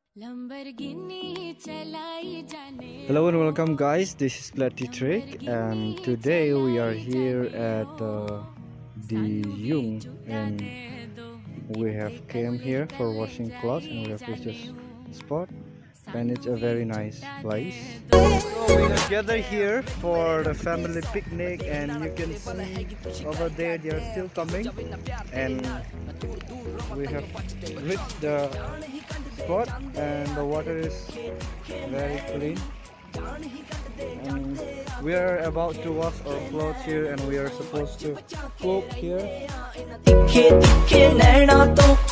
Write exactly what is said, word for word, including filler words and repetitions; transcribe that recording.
Hello and welcome guys, this is Platty Trick and today we are here at uh, the diyung and we have came here for washing clothes and we have reached this spot and it's a very nice place. So we are gathered here for the family picnic and you can see over there they are still coming and we have reached the spot and the water is very clean and we are about to wash our clothes here and we are supposed to cook here.